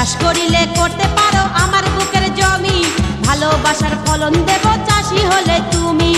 চাষ করিলে করতে পারো আমার বুকের জমি, ভালোবাসার ফলন দেব চাষি হলে তুমি।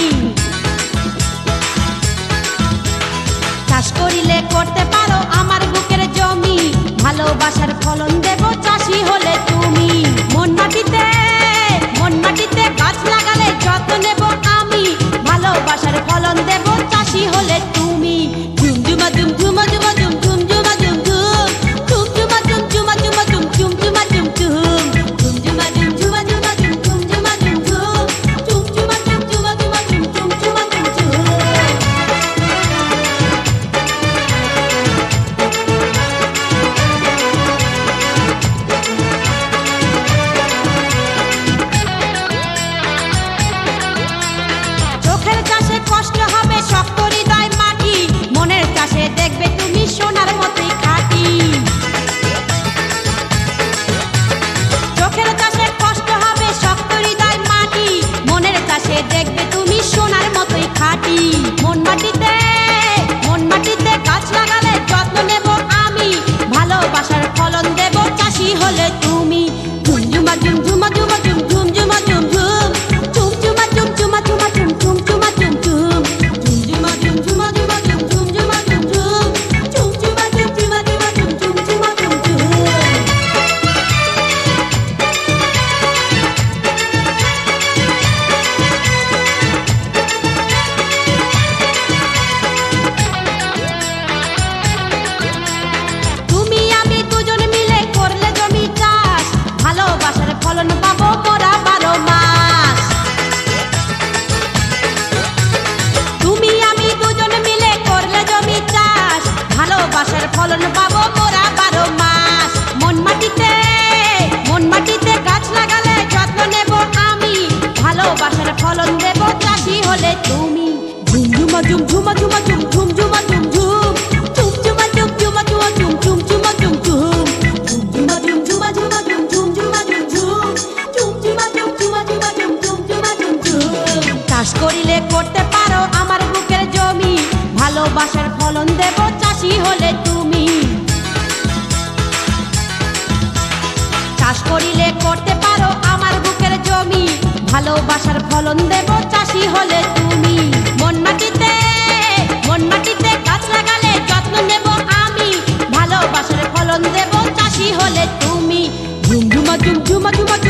চাষ করিলে করতে পারো আমার বুকের জমি, ভালোবাসার ফলন দেব চাষি হলে তুমি। মন মাটিতে গাছ লাগালে যত্ন নেব আমি, ভালোবাসার ফলন দেব চাষি হলে তুমি। ঝুমঝুমা ঝুম ঝুমা ঝুমা ঝুম ঝুমঝুমা ঝুম ঝুম, ঝুমঝুমা ঝুম ঝুমা ঝুমা ঝুম ঝুমঝুমা ঝুম ঝুম, ঝুমঝুমা ঝুম ঝুমা ঝুমা ঝুম ঝুমঝুমা ঝুম ঝুম, ঝুমঝুমা ঝুম ঝুমা ঝুমা ঝুম ঝুমঝুমা ঝুম ঝুম। চোখের চাষে কষ্ট হবে শক্ত হৃদয় মাটি, মনের চাষে দেখবে তুমি সোনার মতোই খাঁটি। চোখের চাষে কষ্ট হবে শক্ত হৃদয় মাটি, মনের চাষে দেখবে তুমি সোনার মতোই খাঁটি। মন মাটিতে গাছ লাগালে যত্ন নেব আমি, ভালোবাসার ফলন দেব চাষি হলে তুমি। ঝুমঝুমা ঝুম ঝুমা ঝুমা ঝুম ঝুমঝুমা ঝুম ঝুম, ঝুমঝুমা ঝুম ঝুমা ঝুমা ঝুম ঝুমঝুমা ঝুম ঝুম, ঝুমঝুমা ঝুম ঝুমা ঝুমা ঝুম ঝুমঝুমা ঝুম ঝুম, ঝুমঝুমা ঝুম ঝুমা ঝুমা ঝুম ঝুমঝুমা ঝুম ঝুম। তুমি আমি দুজন মিলে করলে জমি চাষ, ভালোবাসার ফলন পাবো মোরা 12 মাস। তুমি আমি দুজন মিলে করলে জমি চাষ, ভালোবাসার ফলন পাবো মোরা 12 মাস। মন মাটিতে গাছ লাগালে যত্ন নেব আমি, ভালোবাসার ফলন দেব চাষি হলে তুমি। ঝুমঝুমা ঝুম ঝুমা ঝুমা ঝুম ঝুমঝুমা ঝুম ঝুম, ঝুমঝুমা ঝুম ঝুমা ঝুমা ঝুম ঝুমঝুমা ঝুম ঝুম, ঝুমঝুমা ঝুম ঝুমা ঝুমা ঝুম ঝুমঝুমা ঝুম ঝুম, ঝুমঝুমা ঝুম ঝুমা ঝুমা ঝুম ঝুমঝুমা ঝুম ঝুম। চাষ করিলে করতে পারো আমার বুকের জমি, ভালোবাসার ফলন দেব চাষি হলে তুমি। চাষ করিলে করতে পারো আমার বুকের জমি, ভালোবাসার ফলন দেব চাষি হলে তুমি। মন মাটিতে গাছ লাগালে যত্ন নেব আমি, ভালোবাসার ফলন দেব চাষি হলে তুমি। ঝুমঝুমা ঝুম ঝুমা ঝুমা